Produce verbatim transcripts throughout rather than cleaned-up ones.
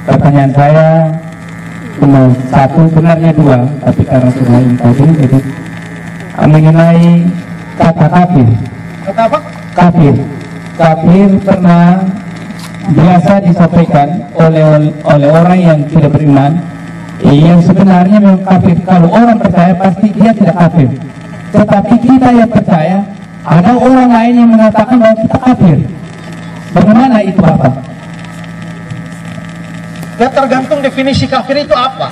pertanyaan saya cuma satu, sebenarnya dua, tapi karena sudah ini tadi, jadi mengenai kata kafir. Kata apa? Kafir. Kafir pernah biasa disampaikan oleh oleh orang yang tidak beriman, yang sebenarnya memang kafir. Kalau orang percaya pasti dia tidak kafir. Tetapi kita yang percaya, ada orang lain yang mengatakan bahwa kita kafir. Bagaimana itu Bapak? Ya tergantung definisi kafir itu apa.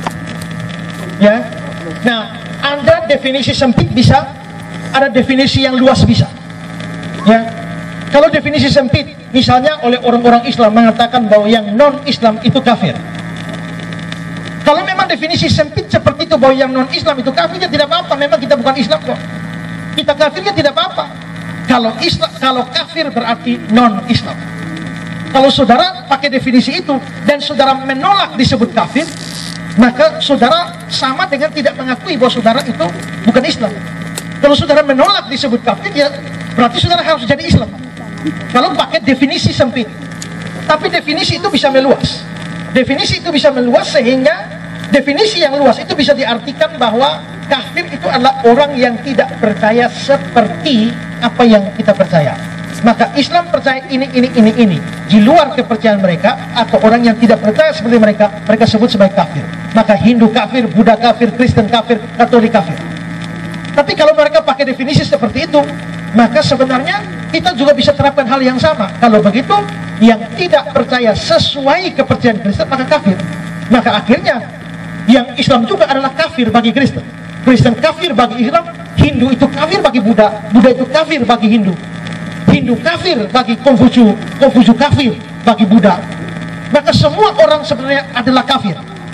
Ya. Nah, Anda definisi sempit bisa, ada definisi yang luas bisa. Ya. Kalau definisi sempit, misalnya oleh orang-orang Islam mengatakan bahwa yang non-Islam itu kafir. Kalau memang definisi sempit seperti itu bahwa yang non-Islam itu kafir, ya tidak apa-apa. Memang kita bukan Islam kok. Kita kafirnya tidak apa-apa. Kalau Islam, kalau kafir berarti non-Islam. Kalau saudara pakai definisi itu dan saudara menolak disebut kafir, maka saudara sama dengan tidak mengakui bahwa saudara itu bukan Islam. Kalau saudara menolak disebut kafir, ya berarti saudara harus jadi Islam. Kalau pakai definisi sempit. Tapi definisi itu bisa meluas. Definisi itu bisa meluas sehingga definisi yang luas itu bisa diartikan bahwa kafir itu adalah orang yang tidak percaya seperti apa yang kita percaya. Maka Islam percaya ini, ini, ini, ini. Di luar kepercayaan mereka, atau orang yang tidak percaya seperti mereka, mereka sebut sebagai kafir. Maka Hindu kafir, Buddha kafir, Kristen kafir, Katolik kafir. Tapi kalau mereka pakai definisi seperti itu, maka sebenarnya kita juga bisa terapkan hal yang sama. Kalau begitu, yang tidak percaya sesuai kepercayaan Kristen, maka kafir. Maka akhirnya, yang Islam juga adalah kafir bagi Kristen. Kristen kafir bagi Islam, Hindu itu kafir bagi Buddha, Buddha itu kafir bagi Hindu, Hindu kafir bagi Konghucu, Konghucu kafir bagi Buddha. Maka semua orang sebenarnya adalah kafir.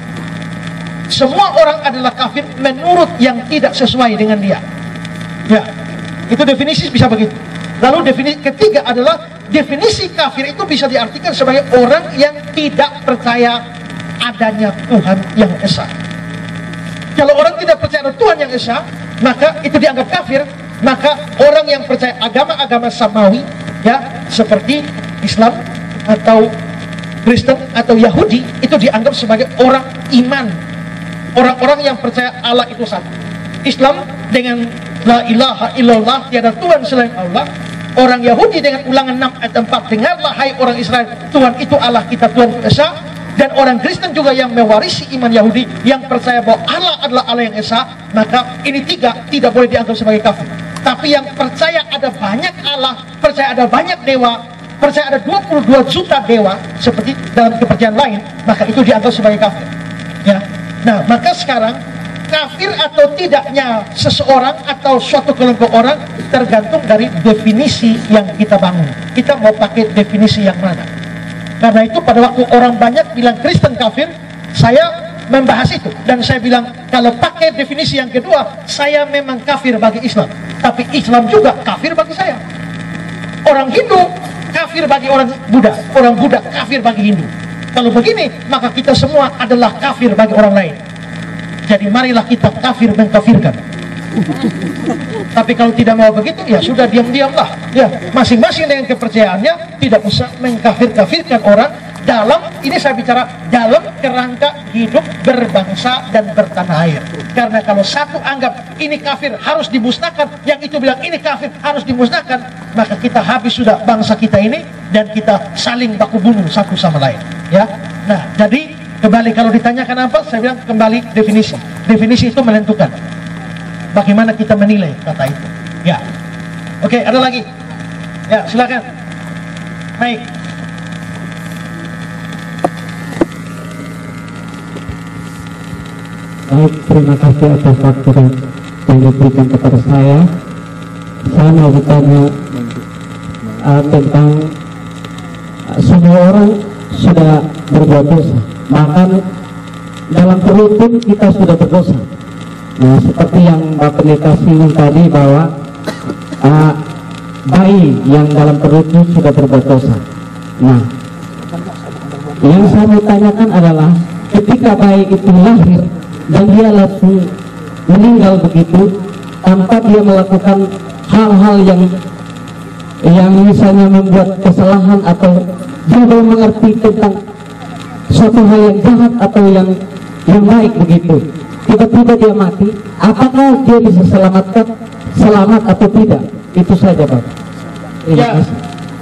Semua orang adalah kafir menurut yang tidak sesuai dengan dia. Ya, itu definisi bisa begitu. Lalu definisi ketiga adalah definisi kafir itu bisa diartikan sebagai orang yang tidak percaya adanya Tuhan yang esa. Kalau orang tidak percaya ada Tuhan yang esa, maka itu dianggap kafir. Maka orang yang percaya agama-agama samawi, ya, seperti Islam atau Kristen atau Yahudi, itu dianggap sebagai orang iman. Orang-orang yang percaya Allah itu satu. Islam dengan la ilaha illallah, tiada Tuhan selain Allah. Orang Yahudi dengan Ulangan enam ayat empat, dengarlah hai orang Israel, Tuhan itu Allah kita, Tuhan itu esa. Dan orang Kristen juga yang mewarisi iman Yahudi, yang percaya bahwa Allah adalah Allah yang esa, maka ini tiga tidak boleh dianggap sebagai kafir. Tapi yang percaya ada banyak Allah, percaya ada banyak dewa, percaya ada dua puluh dua juta dewa seperti dalam kepercayaan lain, maka itu dianggap sebagai kafir. Ya. Nah, maka sekarang kafir atau tidaknya seseorang atau suatu kelompok orang tergantung dari definisi yang kita bangun. Kita mau pakai definisi yang mana? Karena itu pada waktu orang banyak bilang Kristen kafir, saya membahas itu. Dan saya bilang, kalau pakai definisi yang kedua, saya memang kafir bagi Islam. Tapi Islam juga kafir bagi saya. Orang Hindu kafir bagi orang Buddha, orang Buddha kafir bagi Hindu. Kalau begini, maka kita semua adalah kafir bagi orang lain. Jadi marilah kita kafir mengkafirkan. Tapi kalau tidak mau begitu, ya sudah diam-diamlah. Ya, masing-masing dengan kepercayaannya, tidak usah mengkafir-kafirkan orang dalam, ini saya bicara dalam kerangka hidup berbangsa dan bertanah air. Karena kalau satu anggap ini kafir harus dimusnahkan, yang itu bilang ini kafir harus dimusnahkan, maka kita habis sudah bangsa kita ini dan kita saling baku bunuh satu sama lain. Ya, nah jadi kembali kalau ditanyakan apa, saya bilang kembali definisi. Definisi itu menentukan bagaimana kita menilai kata itu. Ya, oke, ada lagi? Ya, silakan. Baik. Baik, terima kasih atas waktu yang diberikan kepada saya. Saya mau bertanya uh, tentang uh, semua orang sudah berbuat dosa, bahkan dalam perut pun kita sudah berdosa. Nah, seperti yang Mbak Pendeta singgung tadi bahwa uh, bayi yang dalam perutnya sudah berbuat dosa. Nah, yang saya mau tanyakan adalah ketika bayi itu lahir dan dia langsung meninggal begitu tanpa dia melakukan hal-hal yang yang misalnya membuat kesalahan atau dia belum mengerti tentang suatu hal yang jahat atau yang yang baik begitu, tiba-tiba dia mati, apakah dia bisa selamatkan, selamat atau tidak? Itu saja Pak. Terima Ya. kasih.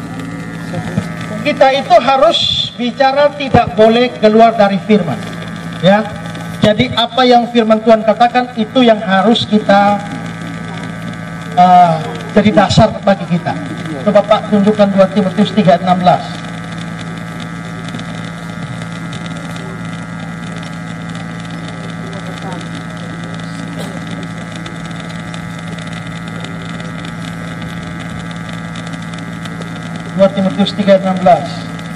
Kita itu harus bicara tidak boleh keluar dari firman, ya. Jadi apa yang firman Tuhan katakan itu yang harus kita uh, jadi dasar bagi kita. Coba Pak tunjukkan dua Timotius tiga enam belas. dua Timotius tiga enam belas.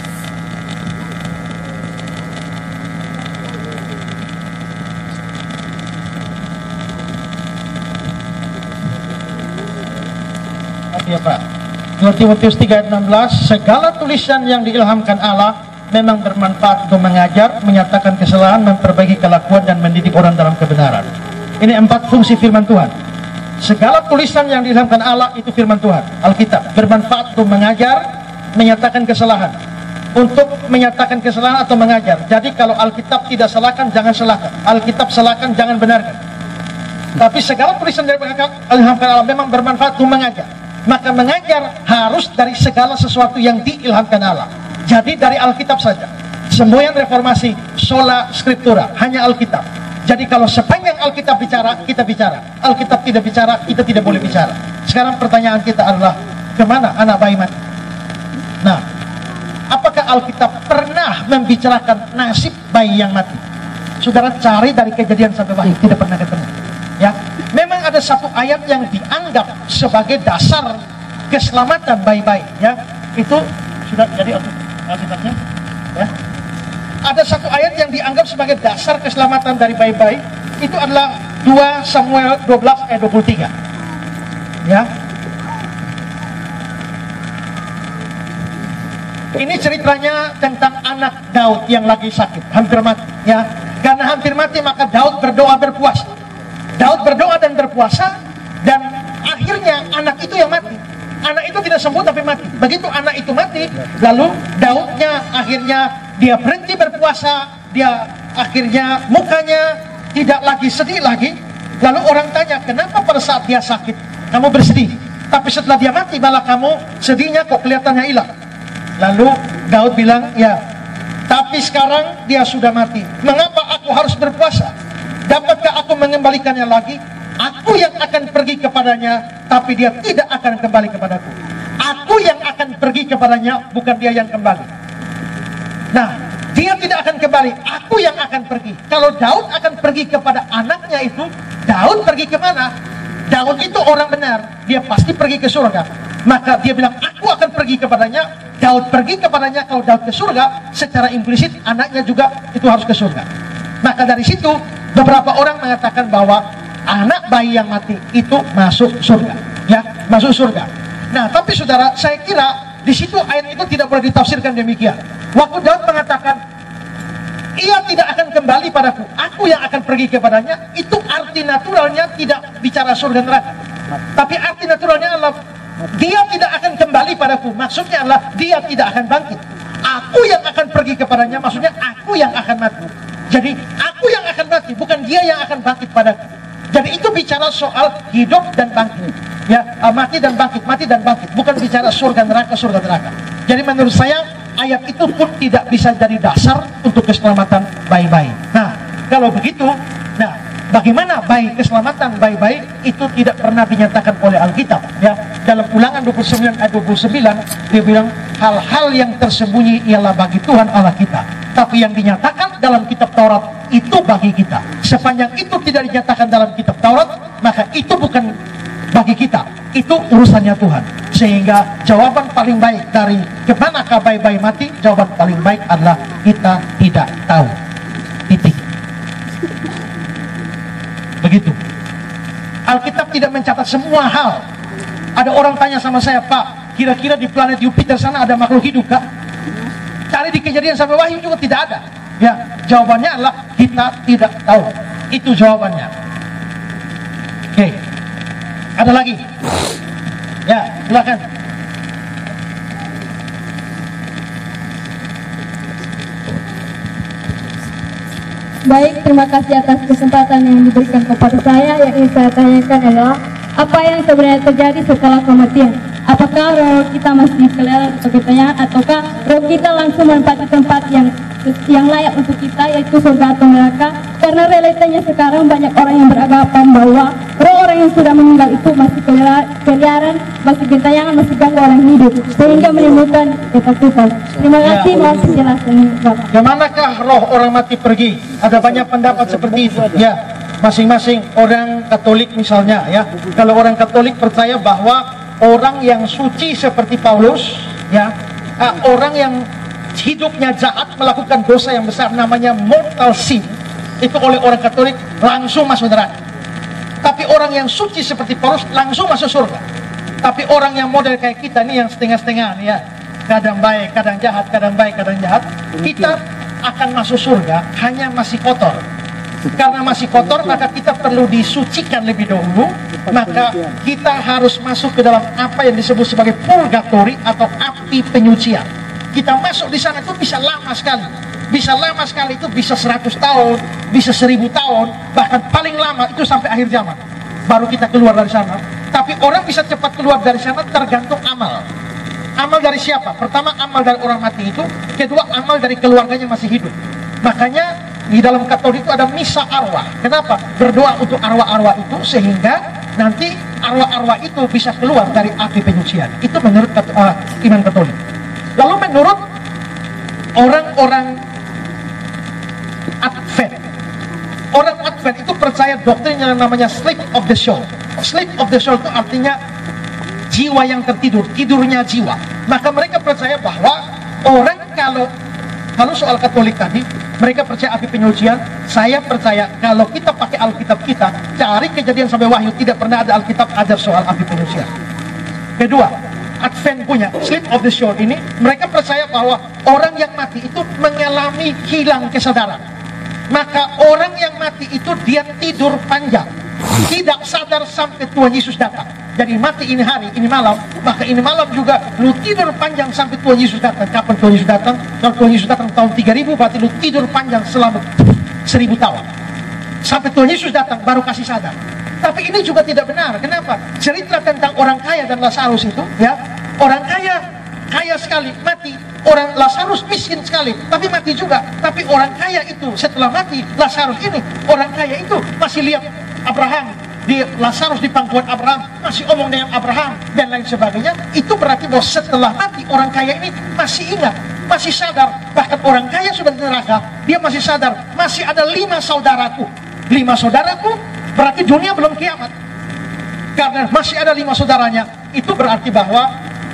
Ya Pak, dua Timotius tiga enam belas, segala tulisan yang diilhamkan Allah memang bermanfaat untuk mengajar, menyatakan kesalahan, memperbaiki kelakuan, dan mendidik orang dalam kebenaran. Ini empat fungsi firman Tuhan. Segala tulisan yang diilhamkan Allah itu firman Tuhan, Alkitab, bermanfaat untuk mengajar, menyatakan kesalahan, untuk menyatakan kesalahan atau mengajar. Jadi kalau Alkitab tidak salahkan, jangan salahkan. Alkitab salahkan, jangan benarkan. Tapi segala tulisan yang diilhamkan Allah memang bermanfaat untuk mengajar. Maka mengajar harus dari segala sesuatu yang diilhamkan Allah. Jadi dari Alkitab saja. Semboyan reformasi, sola scriptura, hanya Alkitab. Jadi kalau sepanjang Alkitab bicara, kita bicara. Alkitab tidak bicara, kita tidak boleh bicara. Sekarang pertanyaan kita adalah, kemana anak bayi mati? Nah, apakah Alkitab pernah membicarakan nasib bayi yang mati? Saudara cari dari Kejadian sampai Wahyu, tidak pernah ketemu. Ya, memang ada satu ayat yang dianggap sebagai dasar keselamatan bayi-bayi. Ya, itu sudah jadi Alkitabnya. Ya, ada satu ayat yang dianggap sebagai dasar keselamatan dari bayi-bayi. Itu adalah dua Samuel dua belas ayat dua puluh tiga. Ya, ini ceritanya tentang anak Daud yang lagi sakit, hampir mati. Ya, karena hampir mati maka Daud berdoa berpuasa. Daud berdoa dan berpuasa, dan akhirnya anak itu yang mati. Anak itu tidak sembuh tapi mati. Begitu anak itu mati, lalu Daudnya akhirnya dia berhenti berpuasa, dia akhirnya mukanya tidak lagi sedih lagi. Lalu orang tanya, kenapa pada saat dia sakit kamu bersedih, tapi setelah dia mati malah kamu sedihnya kok kelihatannya hilang? Lalu Daud bilang, ya, tapi sekarang dia sudah mati, mengapa aku harus berpuasa? Dapatkah aku mengembalikannya lagi? Aku yang akan pergi kepadanya, tapi dia tidak akan kembali kepadaku. Aku yang akan pergi kepadanya, bukan dia yang kembali. Nah, dia tidak akan kembali, aku yang akan pergi. Kalau Daud akan pergi kepada anaknya itu, Daud pergi kemana? Daud itu orang benar, dia pasti pergi ke surga. Maka dia bilang, aku akan pergi kepadanya. Daud pergi kepadanya. Kalau Daud ke surga, secara implisit anaknya juga itu harus ke surga. Maka dari situ beberapa orang mengatakan bahwa anak bayi yang mati itu masuk surga, ya, masuk surga. Nah, tapi saudara, saya kira di situ ayat itu tidak boleh ditafsirkan demikian. Waktu Daud mengatakan, ia tidak akan kembali padaku, aku yang akan pergi kepadanya, itu arti naturalnya tidak bicara surga neraka. Tapi arti naturalnya adalah dia tidak akan kembali padaku, maksudnya adalah dia tidak akan bangkit. Aku yang akan pergi kepadanya, maksudnya aku yang akan mati. Jadi aku yang akan mati, bukan dia yang akan bangkit padaku. Jadi itu bicara soal hidup dan bangkit, ya, mati dan bangkit, mati dan bangkit, bukan bicara surga neraka, surga neraka. Jadi menurut saya ayat itu pun tidak bisa jadi dasar untuk keselamatan bayi-bayi. Nah, kalau begitu, nah, bagaimana bayi keselamatan bayi-bayi itu tidak pernah dinyatakan oleh Alkitab. Ya, dalam Ulangan dua puluh sembilan ayat dua puluh sembilan dia bilang hal-hal yang tersembunyi ialah bagi Tuhan Allah kita, tapi yang dinyatakan dalam kitab Taurat itu bagi kita. Sepanjang itu tidak dinyatakan dalam kitab Taurat, maka itu bukan bagi kita, itu urusannya Tuhan. Sehingga jawaban paling baik dari kemanakah bayi-bayi mati, jawaban paling baik adalah kita tidak tahu. Titik. Begitu. Alkitab tidak mencatat semua hal. Ada orang tanya sama saya, Pak, kira-kira di planet Jupiter sana ada makhluk hidup kah? Cari di Kejadian sampai Wahyu juga tidak ada. Ya, jawabannya adalah kita tidak tahu. Itu jawabannya. Oke. Ada lagi? Ya, silakan. Baik, terima kasih atas kesempatan yang diberikan kepada saya. Yang ingin saya tanyakan adalah apa yang sebenarnya terjadi setelah kematian? Apakah roh kita masih dipelihara atau kitanya, ataukah roh kita langsung menempati tempat yang yang layak untuk kita, yaitu surga atau neraka? Karena realitanya sekarang banyak orang yang beranggapan bahwa roh orang yang sudah meninggal itu masih keliaran, masih gentayangan, masih ganggu orang hidup, sehingga menimbulkan ketakutan. Terima kasih, mohon penjelasannya, Bapak. Kemanakah roh orang mati pergi? Ada banyak pendapat seperti itu. Ya, masing-masing orang Katolik misalnya, ya. Kalau orang Katolik percaya bahwa orang yang suci seperti Paulus, ya, uh, orang yang hidupnya jahat, melakukan dosa yang besar namanya mortal sin, itu oleh orang Katolik langsung masuk neraka. Tapi orang yang suci seperti Paulus langsung masuk surga. Tapi orang yang model kayak kita nih, yang setengah-setengah nih, ya, kadang baik, kadang jahat, kadang baik, kadang jahat, kita akan masuk surga hanya masih kotor. Karena masih kotor, maka kita perlu disucikan lebih dahulu. Maka kita harus masuk ke dalam apa yang disebut sebagai purgatori atau api penyucian. Kita masuk di sana itu bisa lama sekali. Bisa lama sekali itu bisa seratus tahun, bisa seribu tahun, bahkan paling lama itu sampai akhir zaman. Baru kita keluar dari sana. Tapi orang bisa cepat keluar dari sana tergantung amal. Amal dari siapa? Pertama, amal dari orang mati itu. Kedua, amal dari keluarganya masih hidup. Makanya di dalam Katolik itu ada misa arwah. Kenapa? Berdoa untuk arwah-arwah itu sehingga nanti arwah-arwah itu bisa keluar dari api penyucian. Itu menurut uh, iman Katolik. Lalu menurut orang-orang Advent, orang Advent itu percaya doktrin yang namanya sleep of the soul. Sleep of the soul itu artinya jiwa yang tertidur, tidurnya jiwa. Maka mereka percaya bahwa orang kalau kalau soal Katolik tadi, mereka percaya api penyucian. Saya percaya kalau kita pakai Alkitab kita, cari Kejadian sampai Wahyu, tidak pernah ada Alkitab ajar soal api penyucian. Kedua, Advent punya sleep of the soul ini, mereka percaya bahwa orang yang mati itu mengalami hilang kesadaran. Maka orang yang mati itu dia tidur panjang, tidak sadar sampai Tuhan Yesus datang. Jadi mati ini hari, ini malam, maka ini malam juga lu tidur panjang sampai Tuhan Yesus datang. Kapan Tuhan Yesus datang? Kalau Tuhan Yesus datang tahun tiga ribu, berarti lu tidur panjang selama seribu tahun. Sampai Tuhan Yesus datang baru kasih sadar. Tapi ini juga tidak benar. Kenapa? Cerita tentang orang kaya dan Lazarus itu, ya, orang kaya kaya sekali mati, orang Lazarus miskin sekali tapi mati juga. Tapi orang kaya itu setelah mati, Lazarus ini, orang kaya itu masih lihat Abraham di Lazarus di pangkuan Abraham, masih omong dengan Abraham dan lain sebagainya. Itu berarti bahwa setelah mati orang kaya ini masih ingat, masih sadar. Bahkan orang kaya sudah di neraka, dia masih sadar, masih ada lima saudaraku. Lima saudaraku berarti dunia belum kiamat. Karena masih ada lima saudaranya, itu berarti bahwa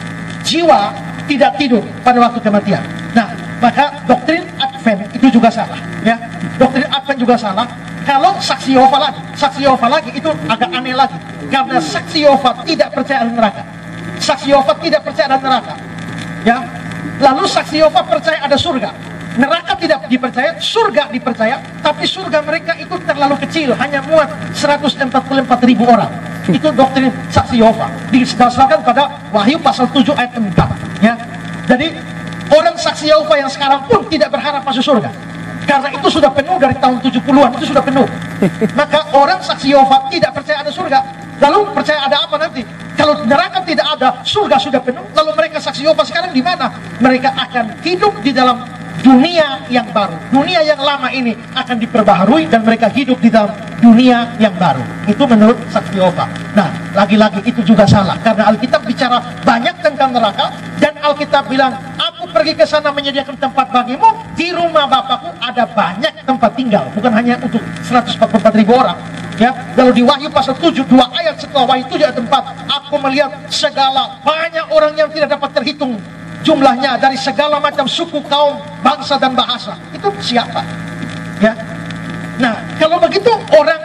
jiwa tidak tidur pada waktu kematian. Nah, maka doktrin Advent itu juga salah, ya. Doktrin Advent juga salah. Kalau saksi Yehova lagi, saksi Yehova lagi itu agak aneh lagi. Karena saksi Yehova tidak percaya ada neraka. Saksi Yehova tidak percaya ada neraka, ya. Lalu saksi Yehova percaya ada surga. Neraka tidak dipercaya, surga dipercaya. Tapi surga mereka itu terlalu kecil, hanya muat seratus empat puluh empat ribu orang. Itu doktrin saksi Yehova, didasarkan pada Wahyu pasal tujuh ayat empat, ya. Jadi orang saksi Yehova yang sekarang pun tidak berharap masuk surga, karena itu sudah penuh dari tahun tujuh puluhan, itu sudah penuh. Maka orang saksi Yehova tidak percaya ada surga. Lalu percaya ada apa nanti? Kalau neraka tidak ada, surga sudah penuh. Lalu mereka saksi Yehova sekarang di mana? Mereka akan hidup di dalam dunia yang baru. Dunia yang lama ini akan diperbaharui dan mereka hidup di dalam dunia yang baru. Itu menurut saksi Yehova. Nah, lagi-lagi itu juga salah, karena Alkitab bicara banyak tentang neraka. Dan Alkitab bilang, aku pergi ke sana menyediakan tempat bagimu. Di rumah Bapakku ada banyak tempat tinggal, bukan hanya untuk seratus empat puluh empat ribu orang, ya. Lalu di Wahyu pasal tujuh, dua ayat setelah Wahyu tujuh ayat empat, aku melihat segala banyak orang yang tidak dapat terhitung jumlahnya, dari segala macam suku, kaum, bangsa dan bahasa. Itu siapa? Ya. Nah, kalau begitu orang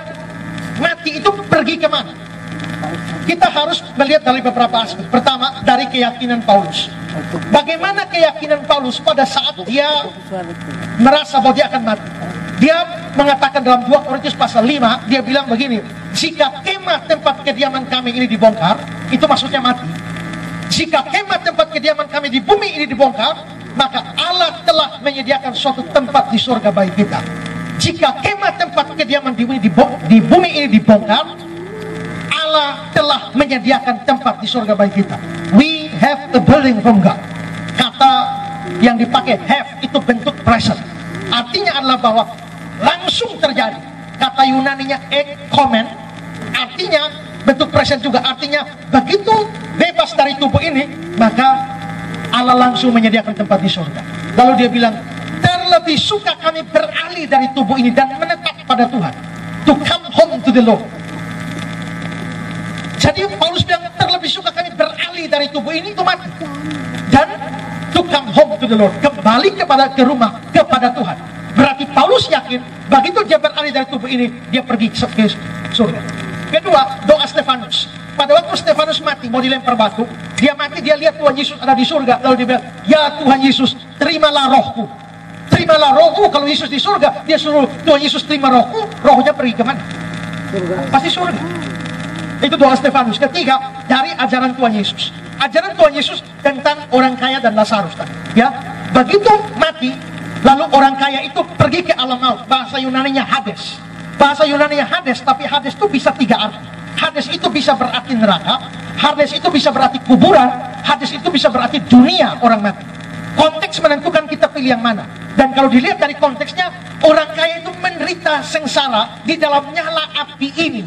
mati itu pergi kemana? Kita harus melihat dari beberapa aspek. Pertama, dari keyakinan Paulus. Bagaimana keyakinan Paulus pada saat dia merasa bahwa dia akan mati? Dia mengatakan dalam dua Korintus pasal lima, dia bilang begini, jika kemah tempat kediaman kami ini dibongkar, itu maksudnya mati. Jika kemah tempat kediaman kami di bumi ini dibongkar, maka Allah telah menyediakan suatu tempat di surga bagi kita. jika kemah tempat kediaman di bumi, di bumi ini dibongkar, Allah telah menyediakan tempat di surga bagi kita. We have a building from God. Kata yang dipakai have itu bentuk present, artinya adalah bahwa langsung terjadi. Kata Yunaninya ekomen, artinya bentuk present juga, artinya begitu bebas dari tubuh ini, maka Allah langsung menyediakan tempat di surga. Lalu dia bilang, terlebih suka kami beralih dari tubuh ini dan menetap pada Tuhan, to come home to the Lord. Jadi Paulus bilang, terlebih suka kami beralih dari tubuh ini, itu mati, dan to come home to the Lord, kembali kepada ke rumah, kepada Tuhan. Berarti Paulus yakin begitu dia beralih dari tubuh ini, dia pergi ke surga. Kedua, doa Stefanus. Pada waktu Stefanus mati, mau dilempar batu, dia mati, dia lihat Tuhan Yesus ada di surga, lalu dia bilang, ya Tuhan Yesus, terimalah rohku, terimalah rohku. Kalau Yesus di surga, dia suruh Tuhan Yesus terima rohku, rohnya pergi kemana? Pasti surga. Itu doa Stefanus. Ketiga, dari ajaran Tuhan Yesus. Ajaran Tuhan Yesus tentang orang kaya dan Lazarus. Ya, begitu mati, lalu orang kaya itu pergi ke alam maut. Bahasa Yunaninya Hades. Bahasa Yunaninya Hades, tapi Hades itu bisa tiga arti. Hades itu bisa berarti neraka, Hades itu bisa berarti kuburan, Hades itu bisa berarti dunia orang mati. Konteks menentukan kita pilih yang mana. Dan kalau dilihat dari konteksnya, orang kaya itu menderita sengsara di dalam nyala api ini.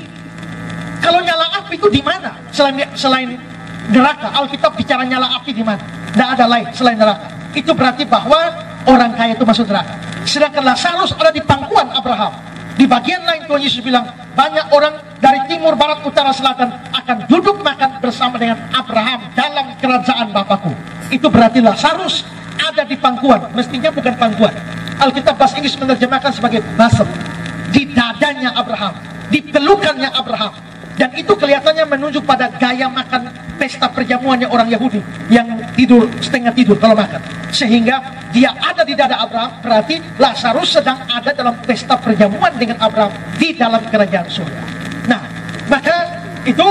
Kalau nyala api itu di mana? Selain selain neraka, Alkitab bicara nyala api di mana? Tidak ada lain selain neraka. Itu berarti bahwa orang kaya itu masuk neraka. Sedangkan Lazarus ada di pangkuan Abraham. Di bagian lain Tuhan Yesus bilang, banyak orang dari timur, barat, utara, selatan akan duduk makan bersama dengan Abraham dalam kerajaan Bapakku. Itu berarti Lazarus ada di pangkuan. Mestinya bukan pangkuan. Alkitab bahasa Inggris menerjemahkan sebagai bosom. Di dadanya Abraham, di pelukannya Abraham. Dan itu kelihatannya menunjuk pada gaya makan pesta perjamuannya orang Yahudi yang tidur setengah tidur kalau makan. Sehingga dia ada di dada Abraham, berarti Lazarus sedang ada dalam pesta perjamuan dengan Abraham di dalam kerajaan surga. Nah, maka itu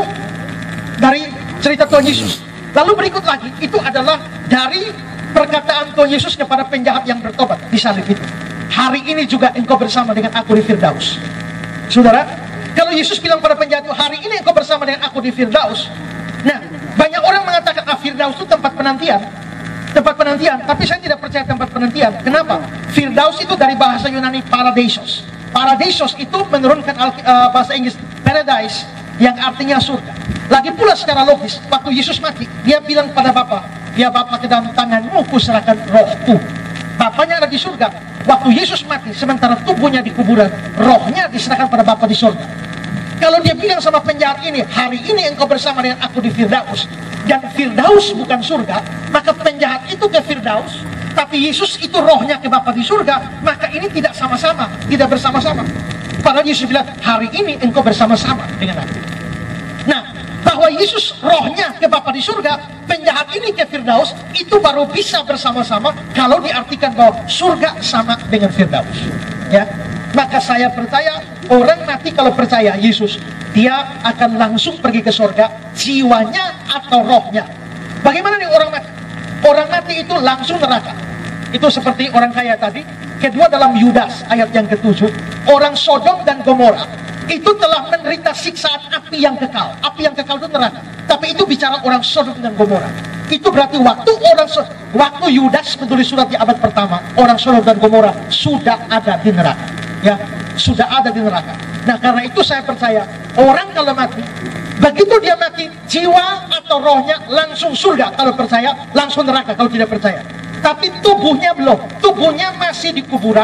dari cerita Tuhan Yesus. Lalu berikut lagi, itu adalah dari perkataan Tuhan Yesus kepada penjahat yang bertobat di salib itu. Hari ini juga engkau bersama dengan aku di Firdaus. Saudara, kalau Yesus bilang pada penjahat itu, hari ini engkau bersama dengan aku di Firdaus. Nah, banyak orang mengatakan ah, Firdaus itu tempat penantian. Tempat penantian, tapi saya tidak percaya tempat penantian. Kenapa? Firdaus itu dari bahasa Yunani paradisos. Paradisos itu menurunkan uh, bahasa Inggris paradise, yang artinya surga. Lagi pula secara logis, waktu Yesus mati, dia bilang pada Bapa, ya Bapa, ke dalam tanganmu kuserahkan rohku. Bapaknya ada di surga. Waktu Yesus mati, sementara tubuhnya di kuburan, rohnya diserahkan pada Bapa di surga. Kalau dia bilang sama penjahat ini, hari ini engkau bersama dengan aku di Firdaus, dan Firdaus bukan surga, maka penjahat itu ke Firdaus, tapi Yesus itu rohnya ke Bapa di surga, maka ini tidak sama-sama, tidak bersama-sama. Padahal Yesus bilang, hari ini engkau bersama-sama dengan aku. Nah, bahwa Yesus rohnya ke Bapa di surga, penjahat ini ke Firdaus, itu baru bisa bersama-sama kalau diartikan bahwa surga sama dengan Firdaus. Ya, maka saya percaya orang mati kalau percaya Yesus, dia akan langsung pergi ke surga, jiwanya atau rohnya. Bagaimana nih orang mati? Orang mati itu langsung neraka. Itu seperti orang kaya tadi. Kedua, dalam Yudas ayat yang ketujuh, orang Sodom dan Gomora itu telah menderita siksaan api yang kekal. Api yang kekal itu neraka. Tapi itu bicara orang Sodom dan Gomora. Itu berarti waktu orang waktu Yudas menulis surat di abad pertama, orang Sodom dan Gomora sudah ada di neraka. Ya, sudah ada di neraka. Nah, karena itu saya percaya orang kalau mati, begitu dia mati, jiwa atau rohnya langsung surga kalau percaya, langsung neraka kalau tidak percaya. Tapi tubuhnya belum, tubuhnya masih di kuburan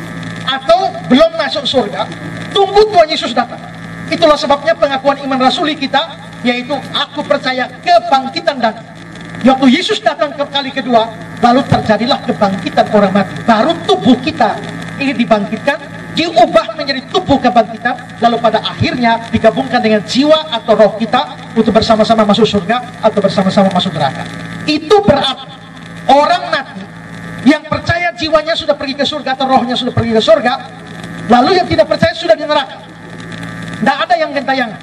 atau belum masuk surga. Tunggu Tuhan Yesus datang. Itulah sebabnya pengakuan iman rasuli kita, yaitu aku percaya kebangkitan dan waktu Yesus datang ke kali kedua, lalu terjadilah kebangkitan orang mati. Baru tubuh kita ini dibangkitkan, diubah menjadi tubuh kebangkitan, lalu pada akhirnya digabungkan dengan jiwa atau roh kita untuk bersama-sama masuk surga atau bersama-sama masuk neraka. Itu berarti orang mati yang percaya jiwanya sudah pergi ke surga atau rohnya sudah pergi ke surga, lalu yang tidak percaya sudah di neraka. Tidak ada yang gentayangan,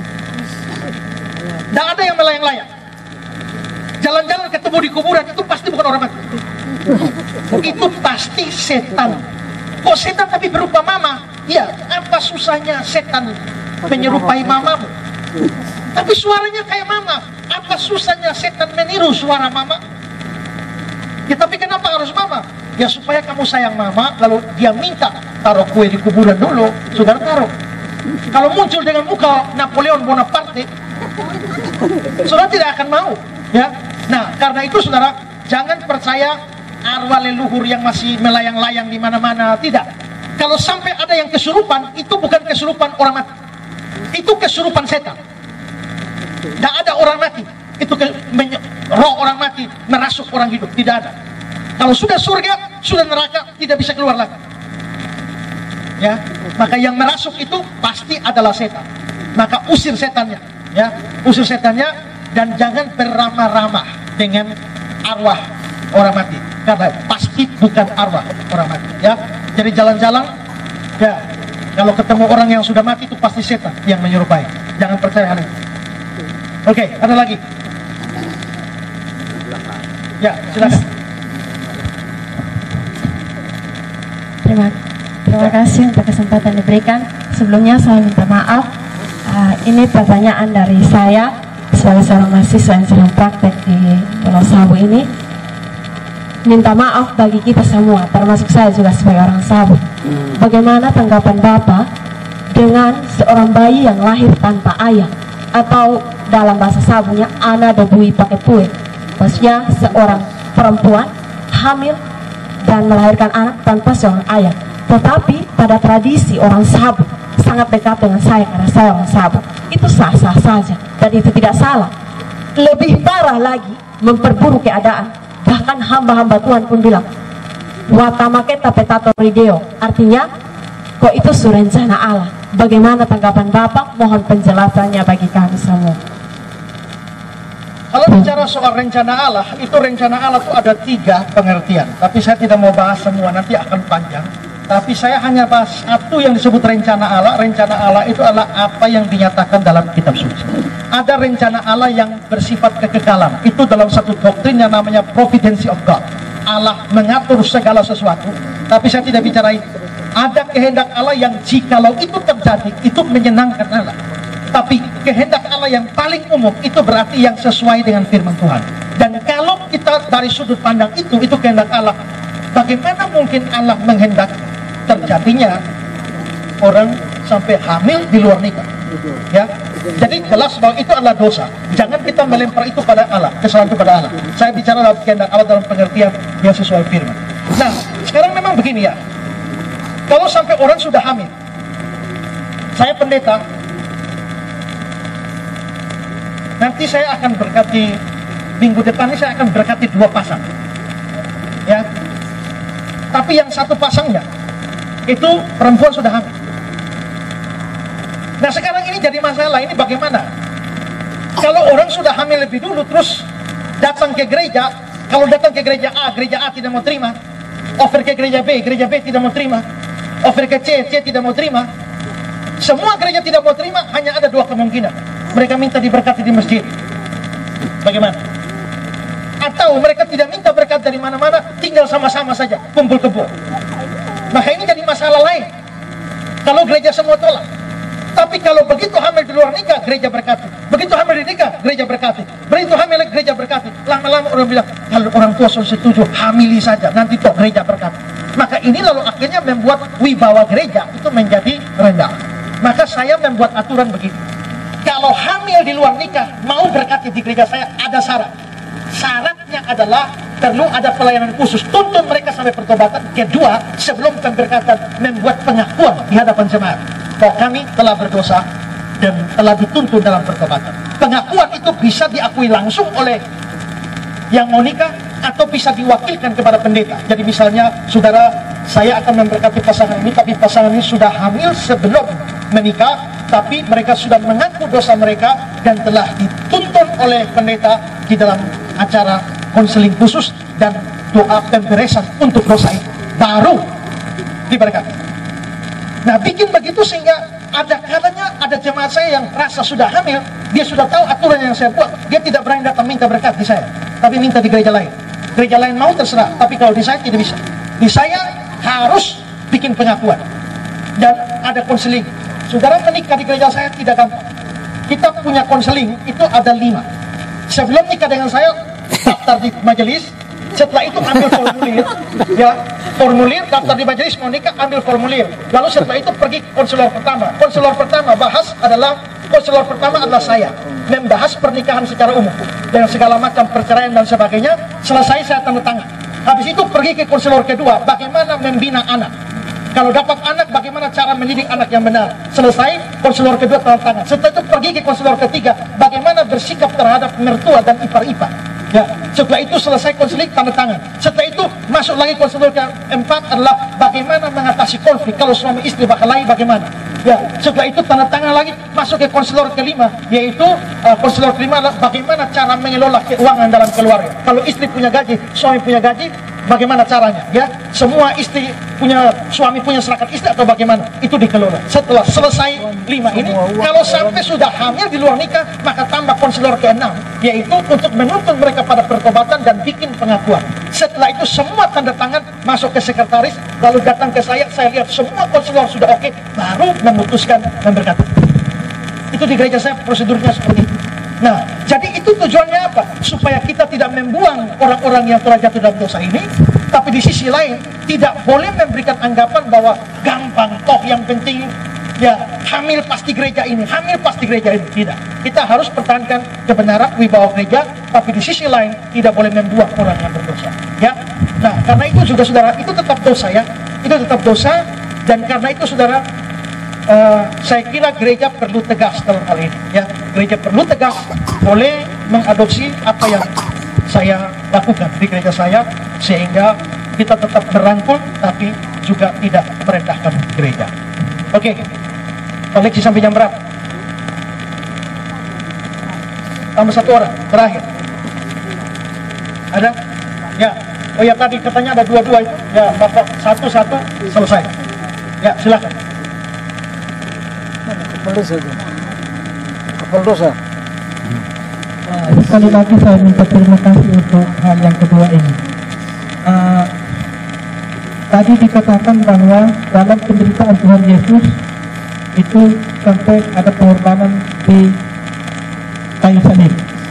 tidak ada yang melayang-layang. Jalan-jalan ketemu di kuburan itu pasti bukan orang mati, itu pasti setan. Kok setan tapi berupa mama? Iya, apa susahnya setan menyerupai mamamu? Tapi suaranya kayak mama. Apa susahnya setan meniru suara mama? Ya tapi kenapa harus mama? Ya supaya kamu sayang mama, lalu dia minta taruh kue di kuburan dulu, saudara taruh. Kalau muncul dengan muka Napoleon Bonaparte, saudara tidak akan mau. Ya, nah karena itu saudara jangan percaya arwah leluhur yang masih melayang-layang di mana-mana. Tidak. Kalau sampai ada yang kesurupan, itu bukan kesurupan orang mati, itu kesurupan setan. Tidak ada orang mati, itu ke, menye, roh orang mati merasuk orang hidup, tidak ada. Kalau sudah surga, sudah neraka, tidak bisa keluar lagi. Ya, maka yang merasuk itu pasti adalah setan. Maka usir setannya, ya, usir setannya dan jangan beramah-ramah dengan arwah orang mati, karena pasti bukan arwah orang mati. Ya, jadi jalan-jalan, ya, kalau ketemu orang yang sudah mati itu pasti setan yang menyerupai. Jangan percaya hal itu. Oke, ada lagi? Ya, silakan. Terima, terima kasih untuk kesempatan diberikan. Sebelumnya saya minta maaf. Uh, ini pertanyaan dari saya sebagai seorang mahasiswa yang sedang praktek di Pulau Sabu ini. Minta maaf bagi kita semua, termasuk saya juga sebagai orang Sabu. Bagaimana tanggapan Bapak dengan seorang bayi yang lahir tanpa ayah, atau dalam bahasa Sabunya ana dobui pakai pue, maksudnya seorang perempuan hamil dan melahirkan anak tanpa seorang ayah. Tetapi pada tradisi orang Sabu sangat dekat dengan saya karena saya orang Sabu, itu sah-sah saja dan itu tidak salah. Lebih parah lagi, memperburuk keadaan. Bahkan hamba-hamba Tuhan pun bilang watamaketa petato rideo, artinya kok itu surencana Allah. Bagaimana tanggapan Bapak? Mohon penjelasannya bagi kami semua. Kalau bicara soal rencana Allah, itu rencana Allah itu ada tiga pengertian. Tapi saya tidak mau bahas semua, nanti akan panjang. Tapi saya hanya bahas satu yang disebut rencana Allah. Rencana Allah itu adalah apa yang dinyatakan dalam kitab suci. Ada rencana Allah yang bersifat kekekalan. Itu dalam satu doktrin yang namanya providence of God. Allah mengatur segala sesuatu. Tapi saya tidak bicara itu. Ada kehendak Allah yang jikalau itu terjadi, itu menyenangkan Allah. Tapi kehendak Allah yang paling umum itu berarti yang sesuai dengan firman Tuhan. Dan kalau kita dari sudut pandang itu, itu kehendak Allah. Bagaimana mungkin Allah menghendak terjadinya orang sampai hamil di luar nikah? Ya, jadi jelas bahwa itu adalah dosa. Jangan kita melempar itu pada Allah, kesalahan itu pada Allah. Saya bicara dalam kehendak Allah dalam pengertian yang sesuai firman. Nah, sekarang memang begini ya. Kalau sampai orang sudah hamil, saya pendeta, nanti saya akan berkati, minggu depan ini saya akan berkati dua pasang, ya. Tapi yang satu pasangnya itu perempuan sudah hamil. Nah sekarang ini jadi masalah, ini bagaimana? Kalau orang sudah hamil lebih dulu terus datang ke gereja, kalau datang ke gereja A, gereja A tidak mau terima, offer ke gereja B, gereja B tidak mau terima, offer ke C, C tidak mau terima, semua gereja tidak mau terima, hanya ada dua kemungkinan. Mereka minta diberkati di masjid. Bagaimana? Atau mereka tidak minta berkat dari mana-mana, tinggal sama-sama saja, kumpul kebo. Maka ini jadi masalah lain. Kalau gereja semua tolak. Tapi kalau begitu hamil di luar nikah, gereja berkati. Begitu hamil di nikah, gereja berkati. Begitu hamil gereja berkati. Lama-lama orang bilang, kalau orang tua sudah setuju, hamili saja, nanti toh gereja berkati. Maka ini lalu akhirnya membuat wibawa gereja itu menjadi rendah. Maka saya membuat aturan begini. Kalau hamil di luar nikah, mau berkati di gereja saya, ada syarat. Syaratnya adalah perlu ada pelayanan khusus. Tuntun mereka sampai pertobatan. Kedua, sebelum pemberkatan, membuat pengakuan di hadapan jemaat bahwa kami telah berdosa dan telah dituntun dalam pertobatan. Pengakuan itu bisa diakui langsung oleh yang mau nikah atau bisa diwakilkan kepada pendeta. Jadi misalnya, saudara, saya akan memberkati pasangan ini, tapi pasangan ini sudah hamil sebelum menikah, tapi mereka sudah mengaku dosa mereka dan telah dituntun oleh pendeta di dalam acara konseling khusus dan doa pemberesan untuk dosa itu, baru diberkati. Nah, bikin begitu sehingga ada kalanya ada jemaat saya yang rasa sudah hamil, dia sudah tahu aturan yang saya buat, dia tidak berani datang minta berkat di saya, tapi minta di gereja lain. Gereja lain mau terserah, tapi kalau di saya tidak bisa. Di saya harus bikin bikin pengakuan. Dan ada konseling. Saudara menikah di gereja saya tidak gampang. Kita punya konseling itu ada lima. Sebelum nikah dengan saya, daftar di majelis. Setelah itu ambil formulir, ya formulir, daftar di majelis, mau nikah ambil formulir. Lalu setelah itu pergi konselor pertama. Konselor pertama bahas adalah konselor pertama adalah saya, membahas pernikahan secara umum dengan segala macam perceraian dan sebagainya. Selesai saya tanda tangan. Habis itu pergi ke konselor kedua, bagaimana membina anak. Kalau dapat anak, bagaimana cara mendidik anak yang benar. Selesai, konselor kedua tanda tangan. Setelah itu pergi ke konselor ketiga, bagaimana bersikap terhadap mertua dan ipar-ipar. Ya, setelah itu selesai konseling tanda tangan. Setelah itu masuk lagi konselor keempat adalah bagaimana mengatasi konflik. Kalau suami istri berkelahi bagaimana. Ya, setelah itu tanda tangan lagi masuk ke konselor kelima, yaitu uh, konselor kelima adalah bagaimana cara mengelola keuangan dalam keluarga. Kalau istri punya gaji, suami punya gaji, bagaimana caranya? Ya, semua istri punya, suami punya serahkan istri atau bagaimana? Itu dikelola. Setelah selesai lima ini, kalau sampai sudah hamil di luar nikah, maka tambah konselor keenam, yaitu untuk menuntun mereka pada pertobatan dan bikin pengakuan. Setelah itu semua tanda tangan masuk ke sekretaris, lalu datang ke saya, saya lihat semua konselor sudah oke, baru memutuskan memberkati. Itu di gereja saya prosedurnya seperti itu. Nah, jadi itu tujuannya apa? Supaya kita tidak membuang orang-orang yang telah jatuh dalam dosa ini, tapi di sisi lain tidak boleh memberikan anggapan bahwa gampang, toh yang penting ya hamil pasti gereja ini, hamil pasti gereja ini. Tidak. Kita harus pertahankan kebenaran wibawa gereja, tapi di sisi lain tidak boleh membuang orang yang berdosa. Ya. Nah, karena itu juga saudara, itu tetap dosa ya. Itu tetap dosa, dan karena itu saudara, Uh, saya kira gereja perlu tegas dalam hal ini. Ya, gereja perlu tegas, boleh mengadopsi apa yang saya lakukan di gereja saya, sehingga kita tetap merangkul, tapi juga tidak merendahkan gereja. Oke, okay. Koleksi sampai jam berapa? Tambah satu orang, terakhir. Ada? Ya. Oh ya, tadi katanya ada dua-dua itu. Ya, bapak satu-satu selesai. Ya, silakan. Kepala dosa. Kepala dosa. Uh, sekali lagi saya minta terima kasih untuk hal yang kedua ini. Uh, tadi dikatakan bahwa dalam penderitaan Tuhan Yesus itu sampai ada pengorbanan di kayu salib.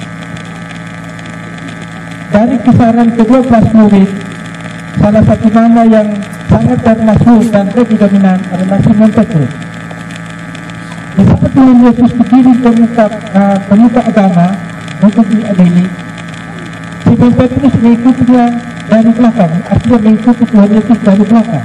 Dari kisaran kedua belas murid, salah satu nama yang sangat termasyhur dan lebih dominan adalah Simon Petrus. Di saat Tuhan Yesus berdiri pemuka, uh, pemuka agama untuk diadili, Simon Petrus mengikutinya dari belakang, artinya mengikuti Tuhan Yesus dari belakang.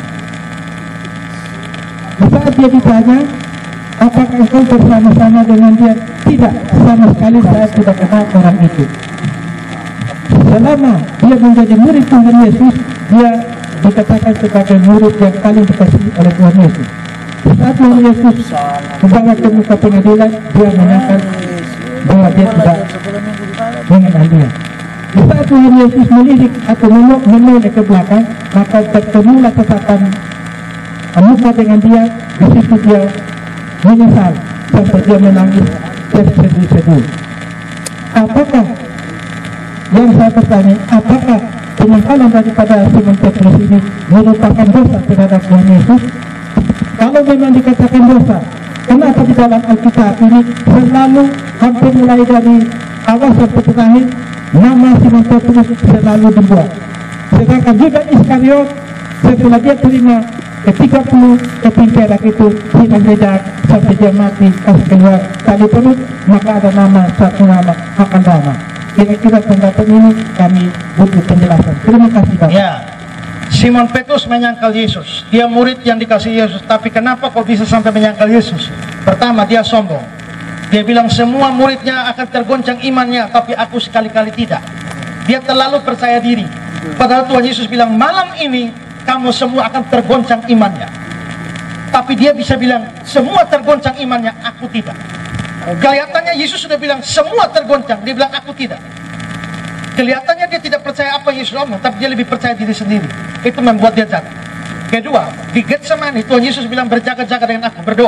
Di saat dia ditanya, apakah engkau bersama-sama dengan dia? Tidak, sama sekali saya tidak kenal orang itu. Selama dia menjadi murid Tuhan Yesus, dia dikatakan sebagai murid yang paling dikasihi oleh Tuhan Yesus. Saat Tuhan Yesus membawa ke muka pengadilan, dia menyangkal bahwa dia tidak mengenal dia. Di saat Tuhan Yesus melirik atau menoleh ke belakang, maka bertemulah tatapan muka dengan dia. Di situ dia menyesal sampai dia menangis terseduh-seduh. Apakah yang saya bertanya, apakah penyesalan daripada Simon Petrus ini merupakan dosa terhadap Tuhan Yesus? Kalau memang dikatakan dosa, kenapa di dalam Alkitab ini selalu hampir mulai dari awal sampai terakhir nama Simon Petrus selalu dibuat? Sedangkan Judas Iskariot setelah dia terima ketika puluh keping perak itu tidak beda sampai dia mati pas keluar tali perut, maka ada nama, satu nama akan nama. Kira-kira pendapat ini kami butuh penjelasan. Terima kasih Bapak. Ya, Simon Petrus menyangkal Yesus. Dia murid yang dikasih Yesus. Tapi kenapa kok bisa sampai menyangkal Yesus? Pertama, dia sombong. Dia bilang semua muridnya akan tergoncang imannya, tapi aku sekali-kali tidak. Dia terlalu percaya diri. Padahal Tuhan Yesus bilang malam ini kamu semua akan tergoncang imannya. Tapi dia bisa bilang semua tergoncang imannya, aku tidak. Kelihatannya Yesus sudah bilang semua tergoncang, dia bilang aku tidak. Kelihatannya dia tidak percaya apa Yesus omong, tapi dia lebih percaya diri sendiri. Itu membuat dia jatuh. Kedua, di Getsemani Tuhan Yesus bilang berjaga-jaga dengan aku, berdoa.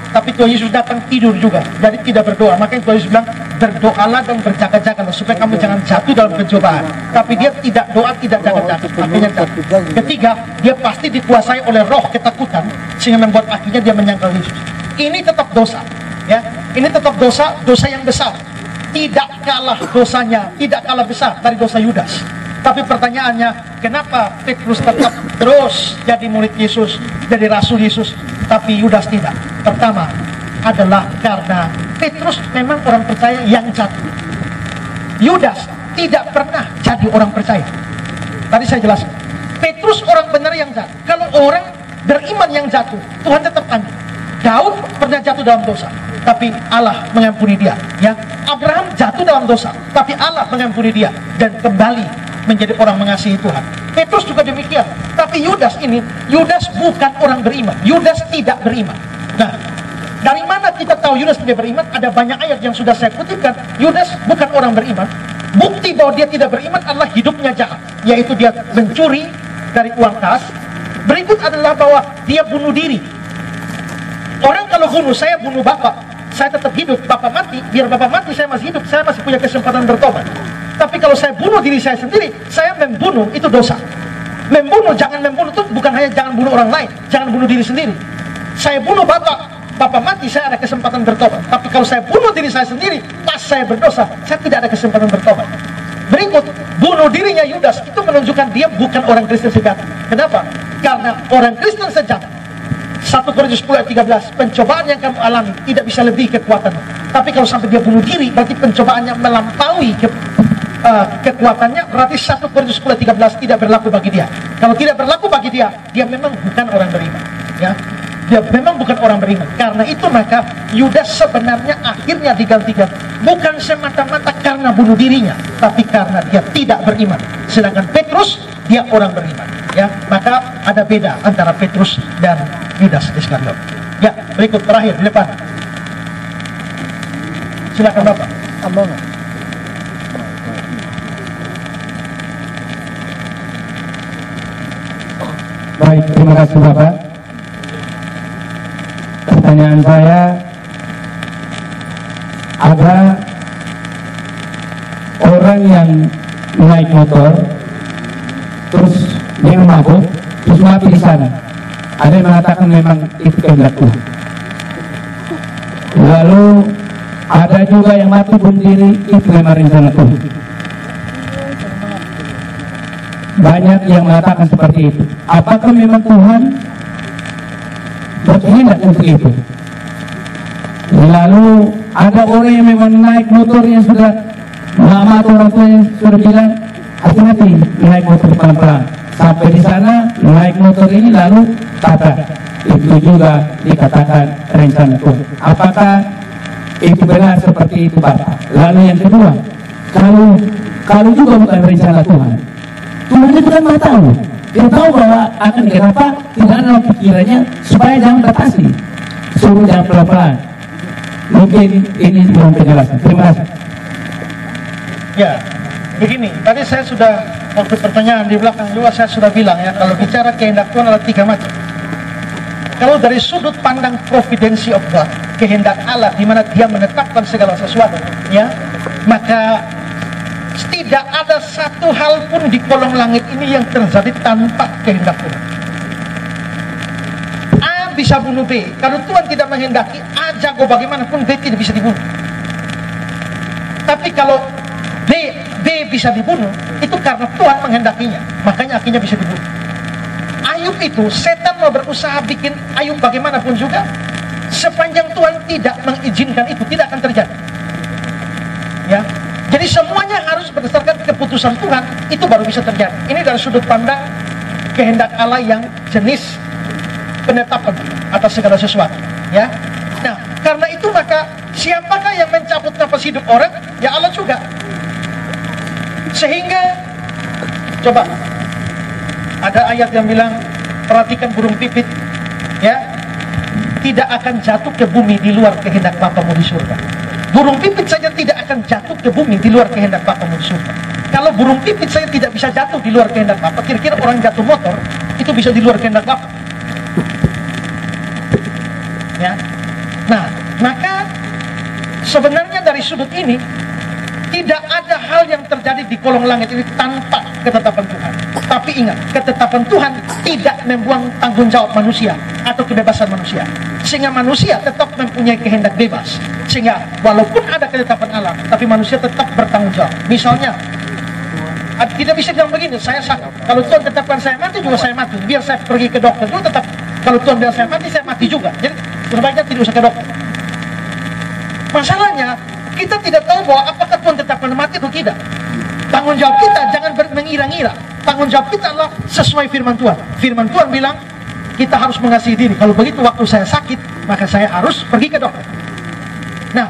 tapi Tuhan Yesus datang tidur juga, jadi tidak berdoa. Makanya Tuhan Yesus bilang, berdoalah dan berjaga-jaga supaya kamu jangan jatuh dalam pencobaan. Tapi dia tidak doa, tidak jaga-jaga, akhirnya jatuh. Ketiga, dia pasti dikuasai oleh roh ketakutan sehingga membuat akhirnya dia menyangkal Yesus. Ini tetap dosa, ya. Ini tetap dosa, dosa yang besar. Tidak kalah dosanya, tidak kalah besar dari dosa Yudas. Tapi pertanyaannya, kenapa Petrus tetap terus jadi murid Yesus, jadi rasul Yesus, tapi Yudas tidak? Pertama adalah karena Petrus memang orang percaya yang jatuh. Yudas tidak pernah jadi orang percaya. Tadi saya jelaskan, Petrus orang benar yang jatuh. Kalau orang beriman yang jatuh, Tuhan tetap panggil. Daud pernah jatuh dalam dosa, tapi Allah mengampuni dia. Ya, Abraham jatuh dalam dosa, tapi Allah mengampuni dia dan kembali menjadi orang mengasihi Tuhan. Petrus juga demikian. Tapi Yudas ini, Yudas bukan orang beriman. Yudas tidak beriman. Nah, dari mana kita tahu Yudas tidak beriman? Ada banyak ayat yang sudah saya kutipkan. Yudas bukan orang beriman. Bukti bahwa dia tidak beriman adalah hidupnya jahat, yaitu dia mencuri dari uang kas. Berikut adalah bahwa dia bunuh diri. Orang kalau bunuh, saya bunuh bapak, saya tetap hidup, bapak mati, biar bapak mati saya masih hidup, saya masih punya kesempatan bertobat. Tapi kalau saya bunuh diri saya sendiri, saya membunuh, itu dosa. Membunuh, jangan membunuh itu bukan hanya jangan bunuh orang lain, jangan bunuh diri sendiri. Saya bunuh bapak, bapak mati, saya ada kesempatan bertobat. Tapi kalau saya bunuh diri saya sendiri, pas saya berdosa, saya tidak ada kesempatan bertobat. Berikut, bunuh dirinya Yudas, itu menunjukkan dia bukan orang Kristen sejati. Kenapa? Karena orang Kristen sejati, satu Korintus sepuluh ayat tiga belas, pencobaan yang kamu alami tidak bisa lebih kekuatan. Tapi kalau sampai dia bunuh diri, berarti pencobaannya melampaui ke, uh, kekuatannya. Berarti satu Korintus sepuluh ayat tiga belas tidak berlaku bagi dia. Kalau tidak berlaku bagi dia, dia memang bukan orang beriman. Ya, dia memang bukan orang beriman. Karena itu maka Yudas sebenarnya akhirnya digantikan bukan semata-mata karena bunuh dirinya, tapi karena dia tidak beriman. Sedangkan Petrus, dia orang beriman. Ya, maka ada beda antara Petrus dan Yudas Iskariot. Ya, berikut terakhir di depan. Silakan Bapak. Ambon. Baik, terima kasih Bapak. Pertanyaan saya, ada orang yang naik motor terus dia mabuk terus mati di sana. Ada yang mengatakan memang itu kehendak Tuhan. Lalu ada juga yang mati bunuh diri, itu memang rencana Tuhan. Banyak yang mengatakan seperti itu. Apakah memang Tuhan berkehendak untuk itu? Lalu ada orang yang memang naik motor yang sudah lama atau orang tua yang sudah bilang hati-hati naik motor pelan-pelan. Sampai di sana naik motor ini lalu patah. Itu juga dikatakan rencana Tuhan. Apakah itu benar seperti itu Bapak? Lalu yang kedua, kalau kalau juga bukan rencana Tuhan, Tuhan itu kan nggak tahu. Dia tahu bahwa akan kenapa tidak ada pikirannya supaya jangan batasi, suruh jangan pelan-pelan. Mungkin ini belum penjelasan. Terima kasih. Ya, begini. Tadi saya sudah waktu pertanyaan di belakang juga saya sudah bilang ya, kalau bicara kehendak Tuhan ada tiga macam. Kalau dari sudut pandang providensi of God, kehendak Allah di mana Dia menetapkan segala sesuatu, ya, maka tidak ada satu hal pun di kolong langit ini yang terjadi tanpa kehendak Tuhan. A bisa bunuh B, kalau Tuhan tidak menghendaki, A jago bagaimanapun B tidak bisa dibunuh. Tapi kalau B, B bisa dibunuh, itu karena Tuhan menghendakinya, makanya akhirnya bisa dibunuh. Ayub itu, setan mau berusaha bikin Ayub bagaimanapun juga, sepanjang Tuhan tidak mengizinkan itu, tidak akan terjadi. Ya, jadi semuanya harus berdasarkan keputusan Tuhan, itu baru bisa terjadi. Ini dari sudut pandang kehendak Allah yang jenis penetapan atas segala sesuatu. Ya, nah karena itu maka siapakah yang mencabut nafas hidup orang? Ya Allah juga. Sehingga coba ada ayat yang bilang, perhatikan burung pipit, ya, tidak akan jatuh ke bumi di luar kehendak Bapamu di surga. Burung pipit saja tidak akan jatuh ke bumi di luar kehendak Bapamu di surga. Kalau burung pipit saja tidak bisa jatuh di luar kehendak Bapa, kira-kira orang jatuh motor itu bisa di luar kehendak Bapa? Ya, Nah, maka sebenarnya dari sudut ini tidak ada hal yang terjadi di kolong langit ini tanpa ketetapan Tuhan. Tapi ingat, ketetapan Tuhan tidak membuang tanggung jawab manusia atau kebebasan manusia. Sehingga manusia tetap mempunyai kehendak bebas. Sehingga walaupun ada ketetapan Allah, tapi manusia tetap bertanggung jawab. Misalnya, tidak bisa bilang begini, saya sakit. Kalau Tuhan tetapkan saya mati, juga saya mati. Biar saya pergi ke dokter dulu, tetap kalau Tuhan bilang saya mati, saya mati juga. Jadi sebaiknya tidak usah ke dokter. Masalahnya, kita tidak tahu bahwa apakah Tuhan tetapkan mati atau tidak. Tanggung jawab kita jangan mengira-ngira. Tanggung jawab kita adalah sesuai firman Tuhan. Firman Tuhan bilang kita harus mengasihi diri. Kalau begitu waktu saya sakit, maka saya harus pergi ke dokter. Nah,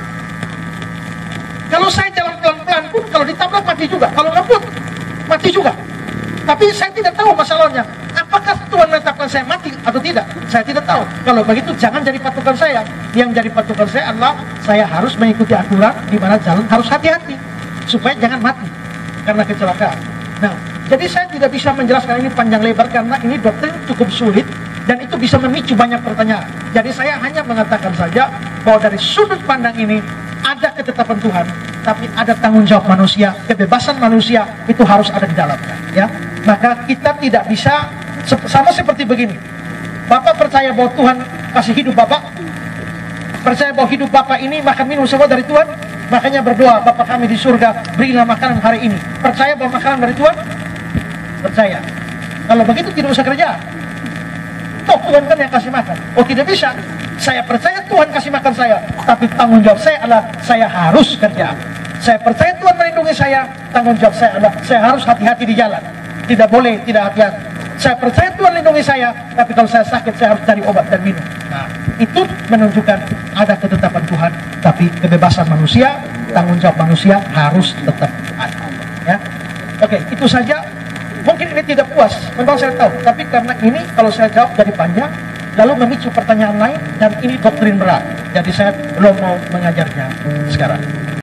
kalau saya jalan pelan-pelan pun, kalau ditabrak mati juga. Kalau ngebut, mati juga. Tapi saya tidak tahu masalahnya. Apakah Tuhan menetapkan saya mati atau tidak? Saya tidak tahu. Kalau begitu jangan jadi patokan saya. Yang jadi patokan saya adalah saya harus mengikuti aturan di mana jalan harus hati-hati supaya jangan mati karena kecelakaan. Nah, jadi saya tidak bisa menjelaskan ini panjang lebar karena ini doktrin cukup sulit dan itu bisa memicu banyak pertanyaan. Jadi saya hanya mengatakan saja bahwa dari sudut pandang ini ada ketetapan Tuhan, tapi ada tanggung jawab manusia, kebebasan manusia itu harus ada di dalamnya, ya. Maka kita tidak bisa sama seperti begini. Bapak percaya bahwa Tuhan kasih hidup Bapak, percaya bahwa hidup Bapak ini makan minum semua dari Tuhan, makanya berdoa, Bapak kami di surga, berilah makanan hari ini. Percaya bahwa makanan dari Tuhan? Percaya. Kalau begitu tidak usah kerja. Toh Tuhan kan yang kasih makan. Oh tidak bisa. Saya percaya Tuhan kasih makan saya, tapi tanggung jawab saya adalah saya harus kerja. Saya percaya Tuhan melindungi saya, tanggung jawab saya adalah saya harus hati-hati di jalan. Tidak boleh tidak hati-hati. Saya percaya Tuhan lindungi saya, tapi kalau saya sakit saya harus cari obat dan minum. Nah, itu menunjukkan ada ketetapan Tuhan, tapi kebebasan manusia, tanggung jawab manusia harus tetap ada. Ya, oke, itu saja. Mungkin ini tidak puas, memang saya tahu, tapi karena ini kalau saya jawab jadi panjang, lalu memicu pertanyaan lain dan ini doktrin berat. Jadi saya belum mau mengajarnya sekarang.